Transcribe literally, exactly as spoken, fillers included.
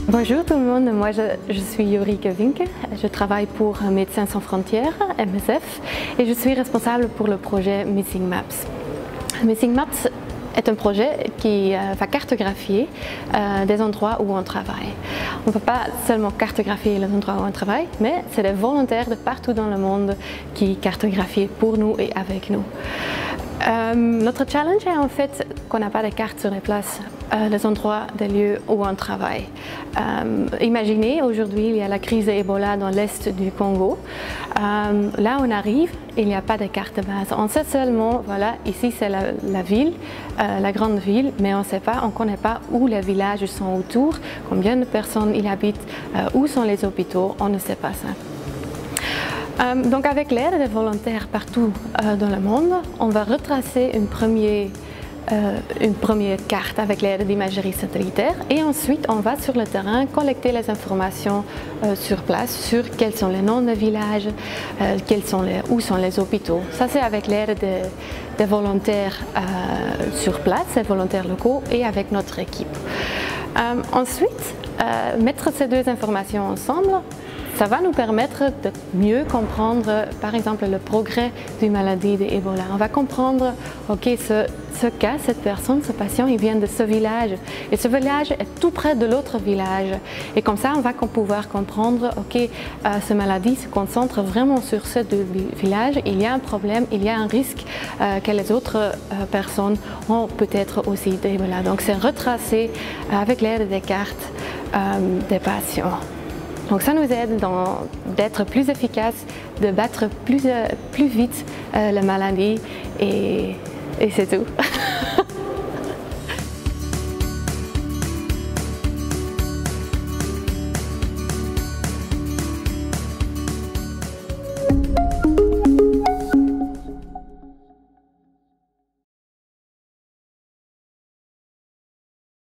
Bonjour tout le monde, moi je, je suis Jorike Vinke, je travaille pour Médecins sans frontières, M S F, et je suis responsable pour le projet Missing Maps. Missing Maps est un projet qui euh, va cartographier euh, des endroits où on travaille. On ne peut pas seulement cartographier les endroits où on travaille, mais c'est des volontaires de partout dans le monde qui cartographient pour nous et avec nous. Euh, notre challenge est en fait qu'on n'a pas de cartes sur les places, euh, les endroits, des lieux où on travaille. Euh, imaginez, aujourd'hui il y a la crise Ebola dans l'est du Congo. Euh, là on arrive, il n'y a pas de carte de base. On sait seulement, voilà, ici c'est la, la ville, euh, la grande ville, mais on ne sait pas, on ne connaît pas où les villages sont autour, combien de personnes y habitent, euh, où sont les hôpitaux, on ne sait pas ça. Euh, donc avec l'aide des volontaires partout euh, dans le monde, on va retracer une première, euh, une première carte avec l'aide d'imagerie satellitaire et ensuite on va sur le terrain collecter les informations euh, sur place sur quels sont les noms des villages, euh, quels sont les, où sont les hôpitaux. Ça c'est avec l'aide des, des volontaires euh, sur place, des volontaires locaux et avec notre équipe. Euh, ensuite, euh, mettre ces deux informations ensemble, ça va nous permettre de mieux comprendre, par exemple, le progrès d'une maladie d'Ebola. On va comprendre, ok, ce, ce cas, cette personne, ce patient, il vient de ce village. Et ce village est tout près de l'autre village. Et comme ça, on va pouvoir comprendre, ok, euh, cette maladie se concentre vraiment sur ces deux villages. Il y a un problème, il y a un risque euh, que les autres euh, personnes ont peut-être aussi d'Ebola. Donc, c'est retracé avec l'aide des cartes euh, des patients. Donc ça nous aide d'être plus efficace, de battre plus, euh, plus vite euh, la maladie et, et c'est tout.